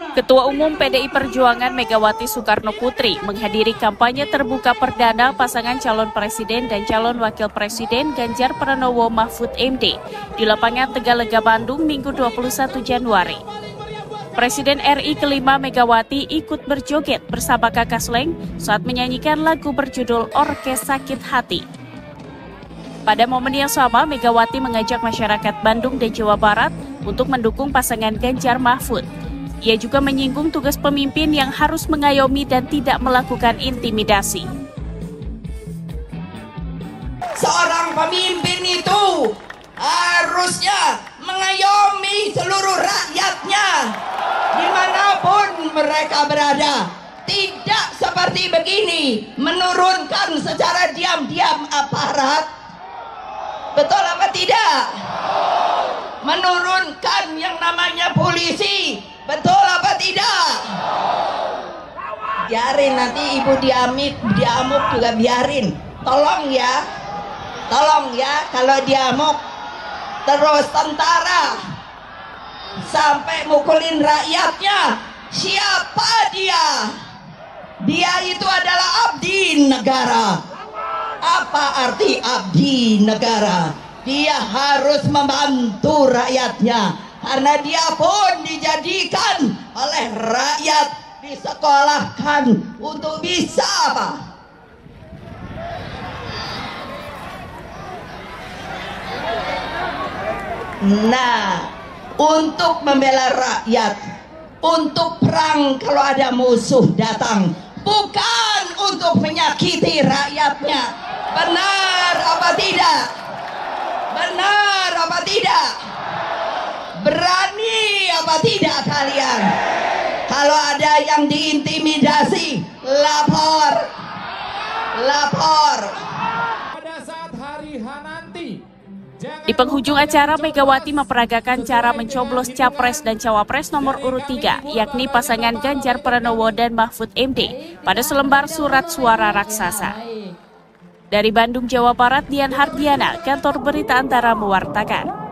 Ketua Umum PDI Perjuangan Megawati Soekarno Putri menghadiri kampanye terbuka perdana pasangan calon presiden dan calon wakil presiden Ganjar Pranowo Mahfud MD di lapangan Tegalega Bandung Minggu 21 Januari. Presiden RI kelima Megawati ikut berjoget bersama Kakak Sleng saat menyanyikan lagu berjudul Orkes Sakit Hati. Pada momen yang sama, Megawati mengajak masyarakat Bandung dan Jawa Barat untuk mendukung pasangan Ganjar Mahfud. Ia juga menyinggung tugas pemimpin yang harus mengayomi dan tidak melakukan intimidasi. Seorang pemimpin itu harusnya mengayomi seluruh rakyatnya dimanapun mereka berada. Tidak seperti begini, menurunkan secara diam-diam aparat. Betul apa tidak? Menurunkan yang namanya polisi. Betul apa tidak? Biarin nanti ibu diamuk juga biarin. Tolong ya kalau diamuk terus tentara sampai mukulin rakyatnya. Siapa dia? Dia itu adalah abdi negara. Apa arti abdi negara? Dia harus membantu rakyatnya. Karena dia pun dijadikan oleh rakyat, disekolahkan untuk bisa apa? Nah, untuk membela rakyat, untuk perang kalau ada musuh datang, bukan untuk menyakiti rakyatnya. Benar apa tidak? Benar apa tidak? Berani apa tidak kalian? Kalau ada yang diintimidasi, lapor. Pada saat hari H nanti, di penghujung acara, Megawati memperagakan cara mencoblos Capres dan Cawapres nomor urut 3, yakni pasangan Ganjar Pranowo dan Mahfud MD, pada selembar surat suara raksasa. Dari Bandung, Jawa Barat, Dian Hardiana, Kantor Berita Antara mewartakan.